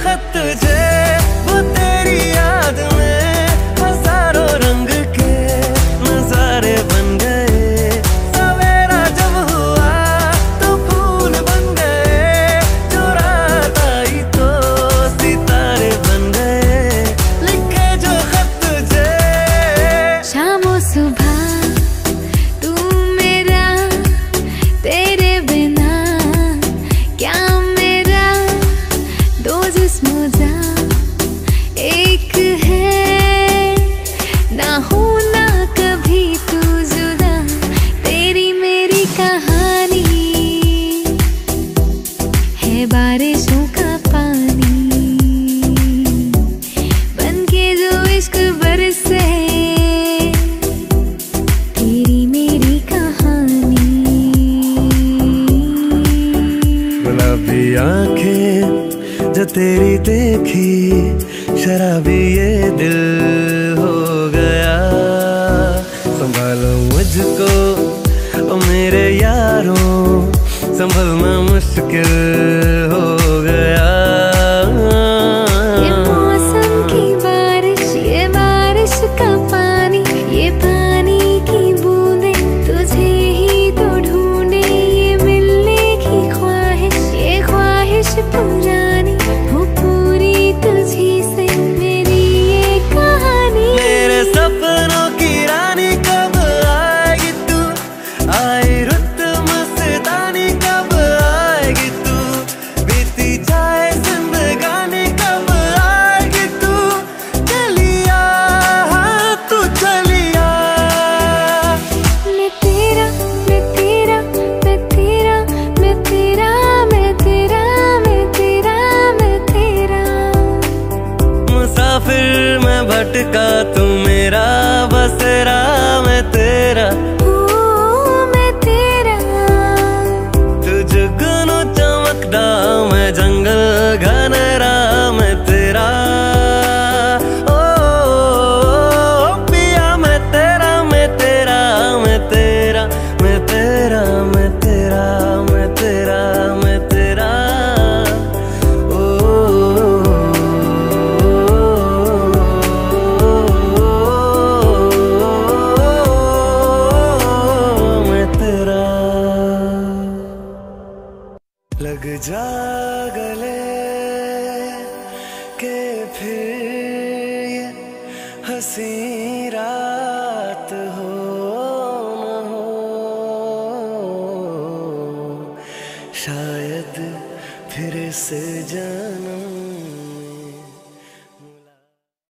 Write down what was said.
खत तुझे, वो तेरी याद में हजारों रंग के नजारे बन गए। सवेरा जब हुआ तो फूल बन गए, जो रात आई तो सितारे बन गए, लिखे जो खत तुझे। शामों सुबह तू मेरा, तेरे बिना क्या मेरा, दो जिस्मों जा एक है, ना होना कभी तू जुदा, तेरी मेरी कहानी है बारिशों का पानी, बनके जो इश्क बरसे, तेरी मेरी कहानी। गुलाबी आंखें जो तेरी देखी, शराबी ये दिल हो गया। संभालो मुझको ओ मेरे यारों, संभलना मुश्किल हो गया। ये मौसम की बारिश, ये बारिश का पानी, ये पानी की बूंदे तुझे ही तो ढूंढे, ये मिलने की ख्वाहिश, ये ख्वाहिश पुरानी हो पूरी तुझी से, मेरी ये कहानी। मेरे सपनों की रानी कब आएगी तू, आई रुत मस्तानी कब आएगी तू, बीती जाए जिंदगानी कब आएगी तू, चलिया तू चलिया। मैं तेरा, मैं तेरा, मैं तेरा, मैं तेरा, मैं तेरा, मैं तेरा, मैं तेरा। मुसाफिर मैं भटका, तू मेरा बसेरा, मैं तेरा। मैं तेरा, तू जुगनू चमकदा, मैं जंगल घनेरा, मैं तेरा। ओ पिया मैं तेरा, मैं तेरा, मैं तेरा, मैं तेरा, मैं तेरा, मैं तेरा, मैं तेरा। मैं तेरा। लग जा गले के फिर ये हंसी रात हो न हो, शायद फिर से जन्म